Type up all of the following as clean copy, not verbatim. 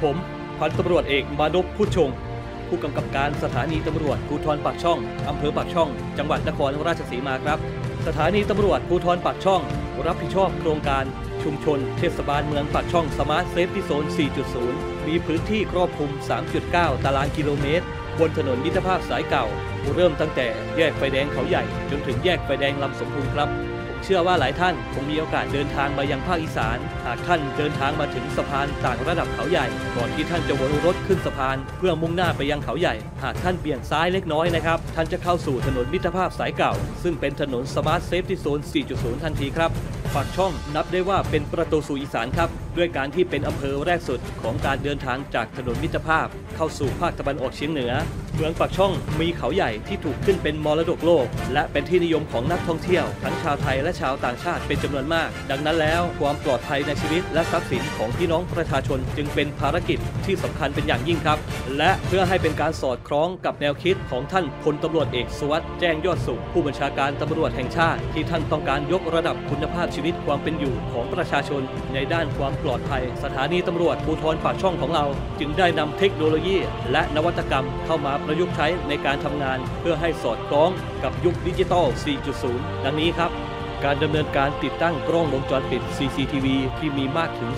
ผมพันตำรวจเอกมานพพุทธชงผู้กำกับการสถานีตำรวจภูธรปากช่องอำเภอปากช่องจังหวัดนครราชสีมาครับสถานีตำรวจภูธรปากช่องรับผิดชอบโครงการชุมชนเทศบาลเมืองปากช่องสมาร์ทเซฟตี้โซน 4.0 มีพื้นที่ครอบคลุม 3.9 ตารางกิโลเมตรบนถนนมิตรภาพสายเก่าเริ่มตั้งแต่แยกไฟแดงเขาใหญ่จนถึงแยกไฟแดงลำสมบูรณ์ครับเชื่อว่าหลายท่านคงมีโอกาสเดินทางมายังภาคอีสานหากท่านเดินทางมาถึงสะพานต่างระดับเขาใหญ่ก่อนที่ท่านจะวนรถขึ้นสะพานเพื่อมุ่งหน้าไปยังเขาใหญ่หากท่านเบี่ยงซ้ายเล็กน้อยนะครับท่านจะเข้าสู่ถนนมิตรภาพสายเก่าซึ่งเป็นถนน Smart Safety Zone 4.0 ทันทีครับปากช่องนับได้ว่าเป็นประตูสู่อีสานครับด้วยการที่เป็นอำเภอแรกสุดของการเดินทางจากถนนมิตรภาพเข้าสู่ภาคตะวันออกเฉียงเหนือเมืองปากช่องมีเขาใหญ่ที่ถูกขึ้นเป็นมรดกโลกและเป็นที่นิยมของนักท่องเที่ยวทั้งชาวไทยและชาวต่างชาติเป็นจำนวนมากดังนั้นแล้วความปลอดภัยในชีวิตและทรัพย์สินของพี่น้องประชาชนจึงเป็นภารกิจที่สำคัญเป็นอย่างยิ่งครับและเพื่อให้เป็นการสอดคล้องกับแนวคิดของท่านพลตำรวจเอกสุวัสดิ์แจ้งยอดสุขผู้บัญชาการตำรวจแห่งชาติที่ท่านต้องการยกระดับคุณภาพชีวิตความเป็นอยู่ของประชาชนในด้านความปลอดภัยสถานีตำรวจภูธรปากช่องของเราจึงได้นำเทคโนโลยีและนวัตกรรมเข้ามาประยุกต์ใช้ในการทำงานเพื่อให้สอดคล้องกับยุคดิจิทัล 4.0 ดังนี้ครับการดำเนินการติดตั้งกล้องวงจรปิด CCTV ที่มีมากถึง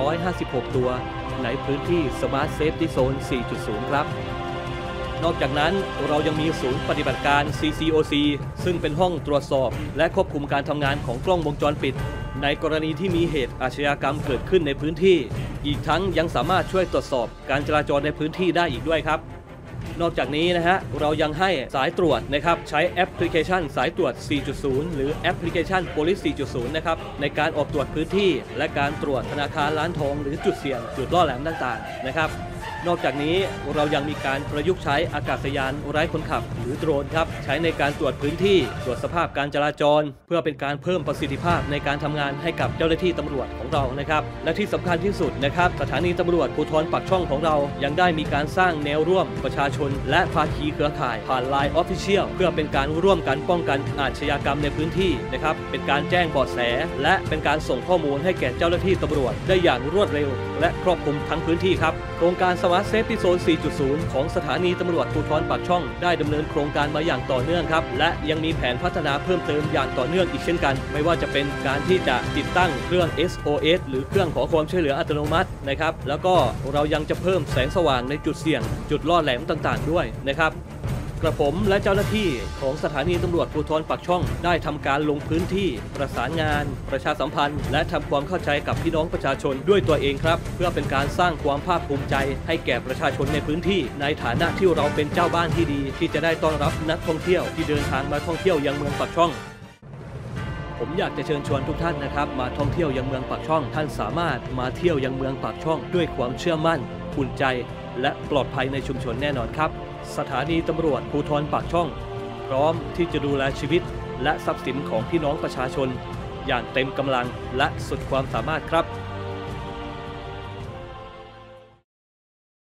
256 ตัวในพื้นที่ Smart Safety Zone 4.0 ครับนอกจากนั้นเรายังมีศูนย์ปฏิบัติการ CCOC ซึ่งเป็นห้องตรวจสอบและควบคุมการทำงานของกล้องวงจรปิดในกรณีที่มีเหตุอาชญากรรมเกิดขึ้นในพื้นที่อีกทั้งยังสามารถช่วยตรวจสอบการจราจรในพื้นที่ได้อีกด้วยครับนอกจากนี้นะฮะเรายังให้สายตรวจนะครับใช้แอปพลิเคชันสายตรวจ 4.0 หรือแอปพลิเคชัน Police 4.0 นะครับในการออกตรวจพื้นที่และการตรวจธนาคารร้านทองหรือจุดเสี่ยงจุดล่อแหลมต่างๆนะครับนอกจากนี้เรายังมีการประยุกต์ใช้อากาศยานไร้คนขับหรือโดรนครับใช้ในการตรวจพื้นที่ตรวจสภาพการจราจรเพื่อเป็นการเพิ่มประสิทธิภาพในการทำงานให้กับเจ้าหน้าที่ตำรวจของเรานะครับและที่สำคัญที่สุดนะครับสถานีตำรวจภูธรปากช่องของเรายังได้มีการสร้างแนวร่วมประชาชนและภาคีเครือข่ายผ่าน LINE Official เพื่อเป็นการร่วมกันป้องกันอาชญากรรมในพื้นที่นะครับเป็นการแจ้งเบาะแสและเป็นการส่งข้อมูลให้แก่เจ้าหน้าที่ตำรวจได้อย่างรวดเร็วและครอบคลุมทั้งพื้นที่ครับโครงการ Smart Safety Zone 4.0 ของสถานีตำรวจภูธรปากช่องได้ดำเนินโครงการมาอย่างต่อเนื่องครับและยังมีแผนพัฒนาเพิ่มเติมอย่างต่อเนื่องอีกเช่นกันไม่ว่าจะเป็นการที่จะติดตั้งเครื่อง SOS หรือเครื่องขอความช่วยเหลืออัตโนมัตินะครับแล้วก็เรายังจะเพิ่มแสงสว่างในจุดเสี่ยงจุดล่อแหลมต่างๆด้วยนะครับกระผมและเจ้าหน้าที่ของสถานีตำรวจภูธรปากช่องได้ทำการลงพื้นที่ประสานงานประชาสัมพันธ์และทำความเข้าใจกับพี่น้องประชาชนด้วยตัวเองครับเพื่อเป็นการสร้างความภาคภูมิใจให้แก่ประชาชนในพื้นที่ในฐานะที่เราเป็นเจ้าบ้านที่ดีที่จะได้ต้อนรับนักท่องเที่ยวที่เดินทางมาท่องเที่ยวยังเมืองปากช่องผมอยากจะเชิญชวนทุกท่านนะครับมาท่องเที่ยวยังเมืองปากช่องท่านสามารถมาเที่ยวยังเมืองปากช่องด้วยความเชื่อมั่นอุ่นใจและปลอดภัยในชุมชนแน่นอนครับสถานีตำรวจภูธรปากช่องพร้อมที่จะดูแลชีวิตและทรัพย์สินของพี่น้องประชาชนอย่างเต็มกำลังและสุดความสามารถครับ